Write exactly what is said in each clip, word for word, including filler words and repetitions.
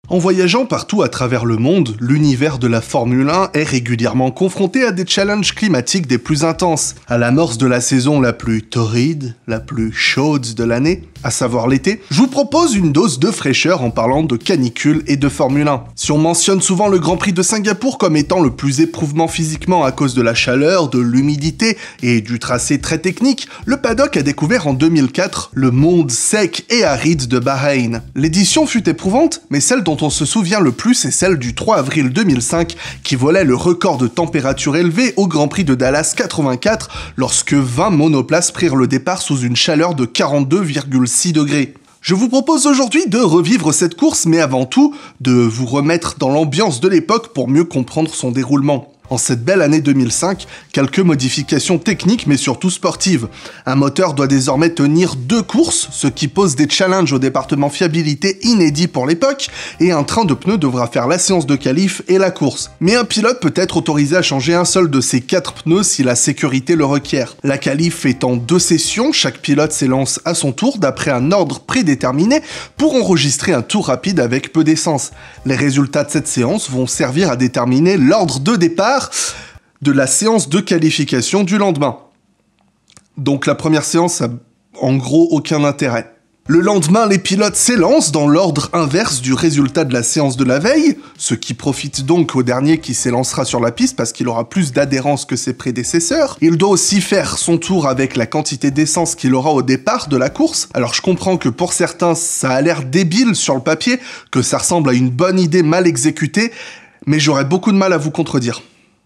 En voyageant partout à travers le monde, l'univers de la Formule un est régulièrement confronté à des challenges climatiques des plus intenses. À l'amorce de la saison la plus torride, la plus chaude de l'année, à savoir l'été, je vous propose une dose de fraîcheur en parlant de canicule et de Formule un. Si on mentionne souvent le Grand Prix de Singapour comme étant le plus éprouvant physiquement à cause de la chaleur, de l'humidité et du tracé très technique, le paddock a découvert en deux mille quatre le monde sec et aride de Bahreïn. L'édition fut éprouvante, mais celle dont on se souvient le plus est celle du trois avril deux mille cinq qui volait le record de température élevée au Grand Prix de Dallas quatre-vingt-quatre lorsque vingt monoplaces prirent le départ sous une chaleur de quarante-deux virgule six degrés. Je vous propose aujourd'hui de revivre cette course, mais avant tout, de vous remettre dans l'ambiance de l'époque pour mieux comprendre son déroulement. En cette belle année deux mille cinq, quelques modifications techniques mais surtout sportives. Un moteur doit désormais tenir deux courses, ce qui pose des challenges au département fiabilité inédits pour l'époque, et un train de pneus devra faire la séance de qualif et la course. Mais un pilote peut être autorisé à changer un seul de ses quatre pneus si la sécurité le requiert. La qualif est en deux sessions, chaque pilote s'élance à son tour d'après un ordre prédéterminé pour enregistrer un tour rapide avec peu d'essence. Les résultats de cette séance vont servir à déterminer l'ordre de départ de la séance de qualification du lendemain. Donc la première séance a en gros aucun intérêt. Le lendemain, les pilotes s'élancent dans l'ordre inverse du résultat de la séance de la veille, ce qui profite donc au dernier qui s'élancera sur la piste parce qu'il aura plus d'adhérence que ses prédécesseurs. Il doit aussi faire son tour avec la quantité d'essence qu'il aura au départ de la course. Alors je comprends que pour certains, ça a l'air débile sur le papier, que ça ressemble à une bonne idée mal exécutée, mais j'aurais beaucoup de mal à vous contredire.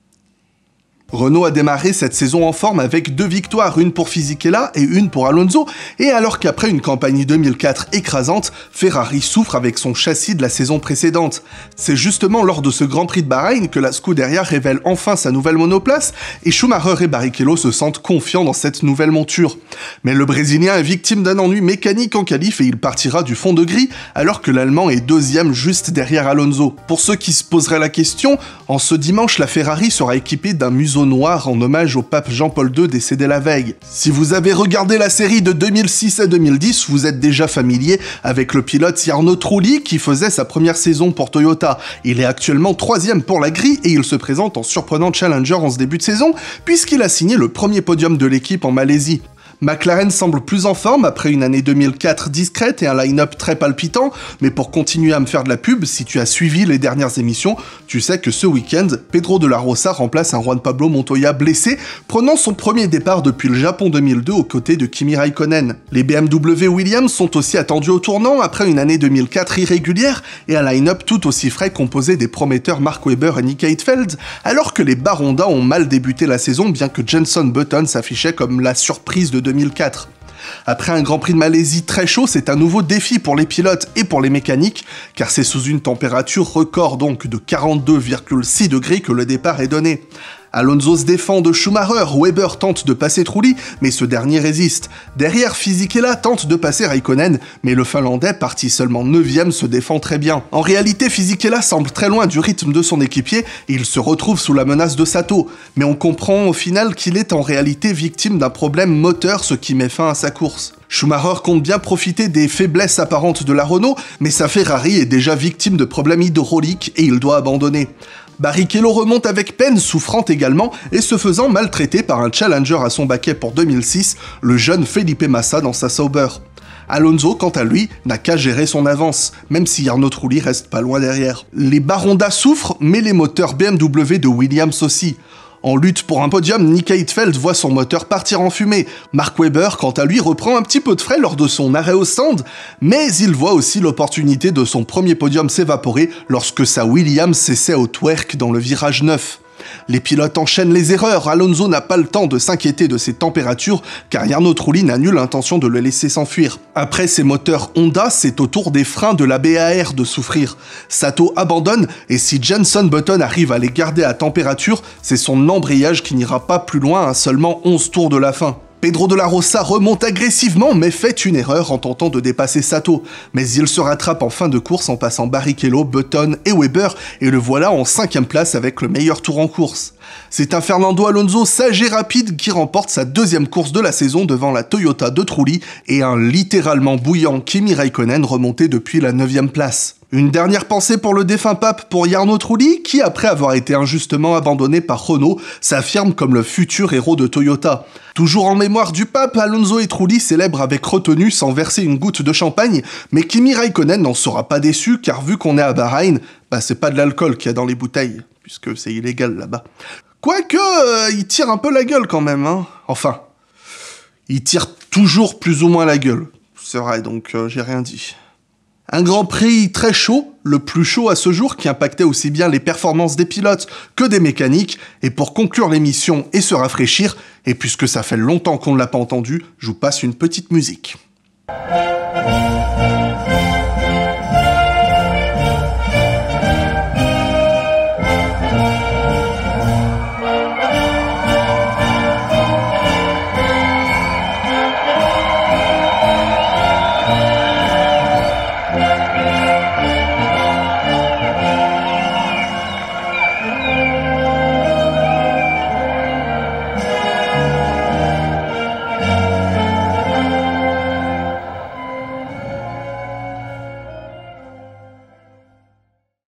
Renault a démarré cette saison en forme avec deux victoires, une pour Fisichella et une pour Alonso, et alors qu'après une campagne deux mille quatre écrasante, Ferrari souffre avec son châssis de la saison précédente. C'est justement lors de ce Grand Prix de Bahreïn que la Scuderia révèle enfin sa nouvelle monoplace, et Schumacher et Barrichello se sentent confiants dans cette nouvelle monture. Mais le Brésilien est victime d'un ennui mécanique en qualif et il partira du fond de grille, alors que l'Allemand est deuxième juste derrière Alonso. Pour ceux qui se poseraient la question, en ce dimanche, la Ferrari sera équipée d'un museau noir en hommage au pape Jean-Paul deux décédé la veille. Si vous avez regardé la série de deux mille six à deux mille dix, vous êtes déjà familier avec le pilote Jarno Trulli qui faisait sa première saison pour Toyota. Il est actuellement troisième pour la grille et il se présente en surprenant challenger en ce début de saison puisqu'il a signé le premier podium de l'équipe en Malaisie. McLaren semble plus en forme après une année deux mille quatre discrète et un line-up très palpitant, mais pour continuer à me faire de la pub, si tu as suivi les dernières émissions, tu sais que ce week-end, Pedro de la Rosa remplace un Juan Pablo Montoya blessé, prenant son premier départ depuis le Japon deux mille deux aux côtés de Kimi Raikkonen. Les B M W Williams sont aussi attendus au tournant après une année deux mille quatre irrégulière et un line-up tout aussi frais composé des prometteurs Mark Webber et Nick Heidfeld, alors que les Barondins ont mal débuté la saison bien que Jenson Button s'affichait comme la surprise de deux mille quatre. Après un Grand Prix de Malaisie très chaud, c'est un nouveau défi pour les pilotes et pour les mécaniques, car c'est sous une température record donc de quarante-deux virgule six degrés que le départ est donné. Alonso se défend de Schumacher, Webber tente de passer Trulli, mais ce dernier résiste. Derrière, Fisichella tente de passer Raikkonen, mais le Finlandais, parti seulement neuvième, se défend très bien. En réalité, Fisichella semble très loin du rythme de son équipier et il se retrouve sous la menace de Sato. Mais on comprend au final qu'il est en réalité victime d'un problème moteur, ce qui met fin à sa course. Schumacher compte bien profiter des faiblesses apparentes de la Renault, mais sa Ferrari est déjà victime de problèmes hydrauliques et il doit abandonner. Barrichello remonte avec peine, souffrant également, et se faisant maltraiter par un challenger à son baquet pour deux mille six, le jeune Felipe Massa dans sa Sauber. Alonso, quant à lui, n'a qu'à gérer son avance, même si Jarno Trulli reste pas loin derrière. Les Baronda souffrent, mais les moteurs B M W de Williams aussi. En lutte pour un podium, Nick Heidfeld voit son moteur partir en fumée. Mark Webber, quant à lui, reprend un petit peu de frais lors de son arrêt au stand, mais il voit aussi l'opportunité de son premier podium s'évaporer lorsque sa Williams s'essaie au twerk dans le virage neuf. Les pilotes enchaînent les erreurs, Alonso n'a pas le temps de s'inquiéter de ces températures car Jarno Trulli n'a nulle intention de le laisser s'enfuir. Après ces moteurs Honda, c'est au tour des freins de la B A R de souffrir. Sato abandonne et si Jenson Button arrive à les garder à température, c'est son embrayage qui n'ira pas plus loin à seulement onze tours de la fin. Pedro de la Rosa remonte agressivement mais fait une erreur en tentant de dépasser Sato, mais il se rattrape en fin de course en passant Barrichello, Button et Webber et le voilà en cinquième place avec le meilleur tour en course. C'est un Fernando Alonso sage et rapide qui remporte sa deuxième course de la saison devant la Toyota de Trulli et un littéralement bouillant Kimi Raikkonen remonté depuis la neuvième place. Une dernière pensée pour le défunt pape pour Jarno Trulli, qui, après avoir été injustement abandonné par Renault, s'affirme comme le futur héros de Toyota. Toujours en mémoire du pape, Alonso et Trulli célèbrent avec retenue sans verser une goutte de champagne, mais Kimi Raikkonen n'en sera pas déçu, car vu qu'on est à Bahreïn, bah c'est pas de l'alcool qu'il y a dans les bouteilles, puisque c'est illégal là-bas. Quoique, euh, il tire un peu la gueule quand même, hein. Enfin, il tire toujours plus ou moins la gueule. C'est vrai, donc euh, j'ai rien dit. Un Grand Prix très chaud, le plus chaud à ce jour, qui impactait aussi bien les performances des pilotes que des mécaniques. Et pour conclure l'émission et se rafraîchir, et puisque ça fait longtemps qu'on ne l'a pas entendu, je vous passe une petite musique.